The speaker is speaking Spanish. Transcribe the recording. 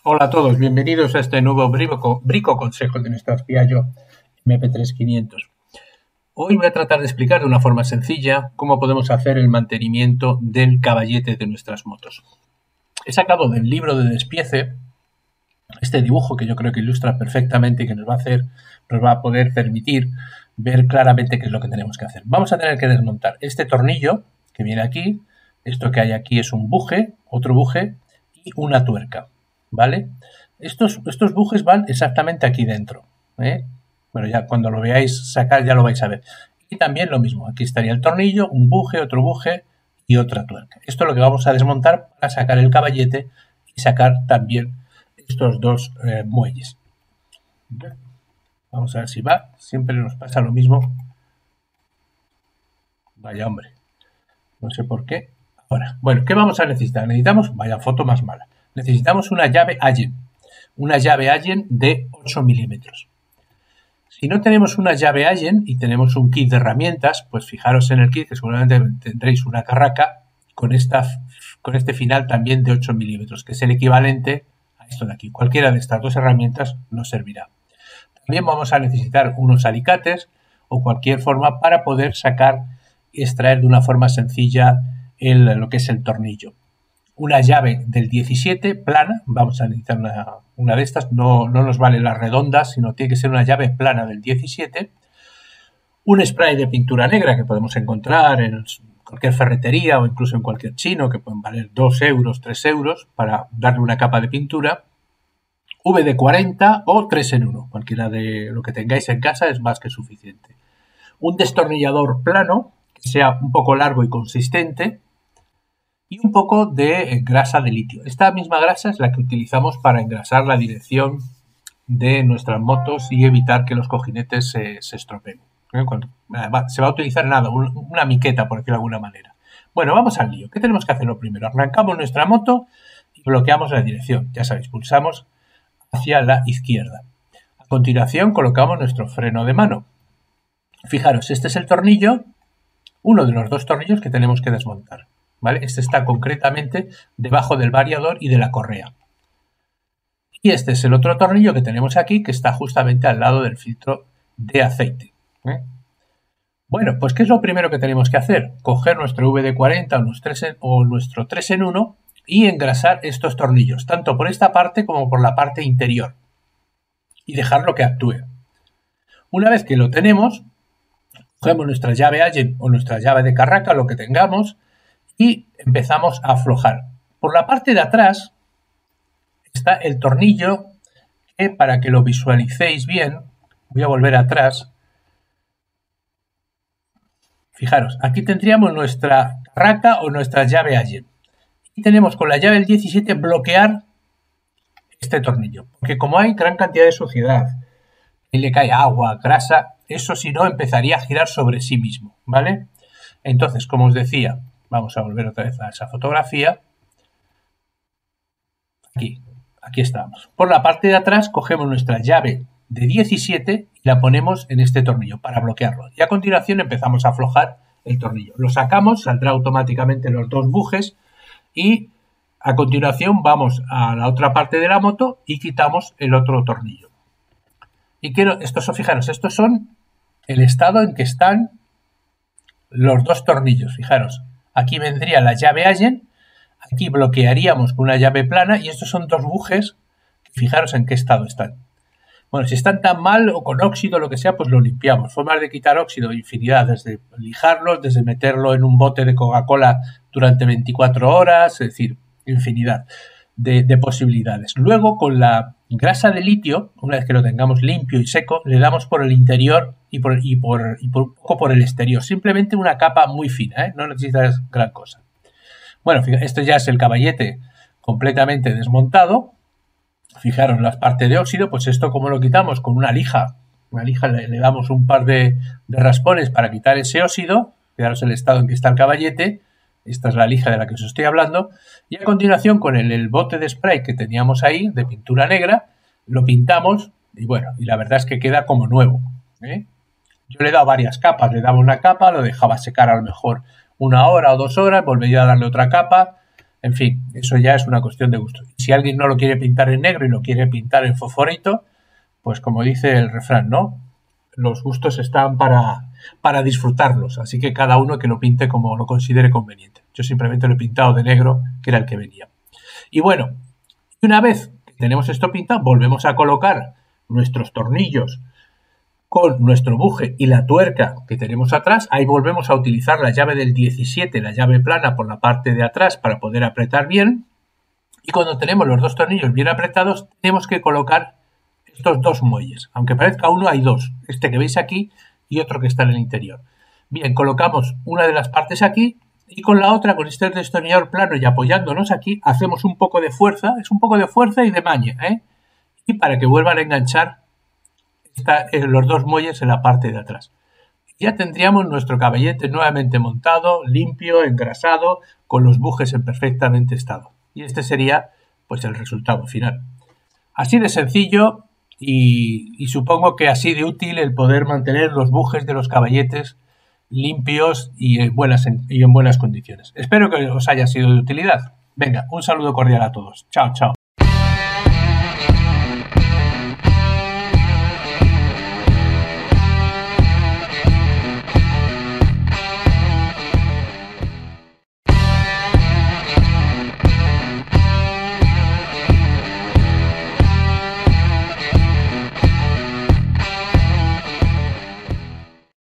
Hola a todos, bienvenidos a este nuevo brico consejo de nuestro Piaggio MP3500. Hoy voy a tratar de explicar de una forma sencilla cómo podemos hacer el mantenimiento del caballete de nuestras motos. He sacado del libro de despiece este dibujo que yo creo que ilustra perfectamente y que nos va a poder permitir ver claramente qué es lo que tenemos que hacer. Vamos a tener que desmontar este tornillo que viene aquí. Esto que hay aquí es un buje, otro buje y una tuerca, ¿vale? Estos bujes van exactamente aquí dentro, ¿eh? Bueno, ya cuando lo veáis sacar ya lo vais a ver. Y también lo mismo, aquí estaría el tornillo, un buje, otro buje y otra tuerca. Esto es lo que vamos a desmontar para sacar el caballete y sacar también estos dos muelles. Vamos a ver si va. Siempre nos pasa lo mismo. Vaya hombre. No sé por qué. Ahora, bueno, ¿qué vamos a necesitar? Necesitamos, vaya foto más mala. Necesitamos una llave Allen. Una llave Allen de 8 milímetros. Si no tenemos una llave Allen y tenemos un kit de herramientas, pues fijaros en el kit que seguramente tendréis una carraca con este final también de 8 milímetros, que es el equivalente a esto de aquí. Cualquiera de estas dos herramientas nos servirá. También vamos a necesitar unos alicates o cualquier forma para poder sacar y extraer de una forma sencilla lo que es el tornillo. Una llave del 17 plana, vamos a necesitar una de estas, no nos vale las redondas, sino tiene que ser una llave plana del 17. Un spray de pintura negra que podemos encontrar en cualquier ferretería o incluso en cualquier chino, que pueden valer 2 euros, 3 euros, para darle una capa de pintura. WD-40 o 3 en 1, cualquiera de lo que tengáis en casa es más que suficiente. Un destornillador plano, que sea un poco largo y consistente, y un poco de grasa de litio. Esta misma grasa es la que utilizamos para engrasar la dirección de nuestras motos y evitar que los cojinetes se estropeen. Se va a utilizar una miqueta, por decirlo de alguna manera. Bueno, vamos al lío. ¿Qué tenemos que hacer lo primero? Arrancamos nuestra moto y bloqueamos la dirección. Ya sabéis, pulsamos hacia la izquierda. A continuación colocamos nuestro freno de mano. Fijaros, este es el tornillo, uno de los dos tornillos que tenemos que desmontar, ¿vale? Este está concretamente debajo del variador y de la correa. Y este es el otro tornillo que tenemos aquí, que está justamente al lado del filtro de aceite, ¿eh? Bueno, pues ¿qué es lo primero que tenemos que hacer? Coger nuestro WD-40 o nuestro 3 en 1 y engrasar estos tornillos, tanto por esta parte como por la parte interior, y dejarlo que actúe. Una vez que lo tenemos, cogemos nuestra llave Allen o nuestra llave de carraca, lo que tengamos, y empezamos a aflojar. Por la parte de atrás está el tornillo que, para que lo visualicéis bien, voy a volver atrás. Fijaros, aquí tendríamos nuestra carraca o nuestra llave Allen. Y tenemos con la llave del 17 bloquear este tornillo, porque como hay gran cantidad de suciedad y le cae agua, grasa, eso si no empezaría a girar sobre sí mismo, ¿vale? Entonces, como os decía, vamos a volver otra vez a esa fotografía. Aquí estamos. Por la parte de atrás cogemos nuestra llave de 17 y la ponemos en este tornillo para bloquearlo. Y a continuación empezamos a aflojar el tornillo. Lo sacamos, saldrá automáticamente los dos bujes y a continuación vamos a la otra parte de la moto y quitamos el otro tornillo. Y fijaros, estos son el estado en que están los dos tornillos. Fijaros, aquí vendría la llave Allen, aquí bloquearíamos con una llave plana y estos son dos bujes. Fijaros en qué estado están. Bueno, si están tan mal o con óxido o lo que sea, pues lo limpiamos. Formas de quitar óxido, infinidad, desde lijarlos, desde meterlo en un bote de Coca-Cola durante 24 horas, es decir, infinidad de posibilidades. Luego, con la grasa de litio, una vez que lo tengamos limpio y seco, le damos por el interior y un poco por el exterior. Simplemente una capa muy fina, ¿eh? No necesitas gran cosa. Bueno, esto ya es el caballete completamente desmontado. Fijaros las partes de óxido, pues esto como lo quitamos con una lija. Una lija le damos un par de raspones para quitar ese óxido. Fijaros el estado en que está el caballete. Esta es la lija de la que os estoy hablando. Y a continuación con el bote de spray que teníamos ahí, de pintura negra, lo pintamos y bueno, y la verdad es que queda como nuevo, ¿eh? Yo le he dado varias capas. Le daba una capa, lo dejaba secar a lo mejor 1 hora o 2 horas, volvería a darle otra capa En fin, eso ya es una cuestión de gusto. Si alguien no lo quiere pintar en negro y lo quiere pintar en fosforito, pues como dice el refrán, ¿no? Los gustos están para disfrutarlos, así que cada uno que lo pinte como lo considere conveniente. Yo simplemente lo he pintado de negro, que era el que venía. Y bueno, una vez que tenemos esto pintado, volvemos a colocar nuestros tornillos con nuestro buje y la tuerca que tenemos atrás. Ahí volvemos a utilizar la llave del 17, la llave plana por la parte de atrás para poder apretar bien. Y cuando tenemos los dos tornillos bien apretados, tenemos que colocar estos dos muelles. Aunque parezca uno, hay dos. Este que veis aquí y otro que está en el interior. Bien, colocamos una de las partes aquí y con la otra, con este destornillador plano y apoyándonos aquí, hacemos un poco de fuerza. Es un poco de fuerza y de maña, ¿eh? Y para que vuelvan a enganchar los dos muelles en la parte de atrás. Ya tendríamos nuestro caballete nuevamente montado, limpio, engrasado, con los bujes en perfectamente estado. Y este sería pues el resultado final. Así de sencillo y supongo que así de útil el poder mantener los bujes de los caballetes limpios y en buenas condiciones. Espero que os haya sido de utilidad. Venga, un saludo cordial a todos. Chao, chao.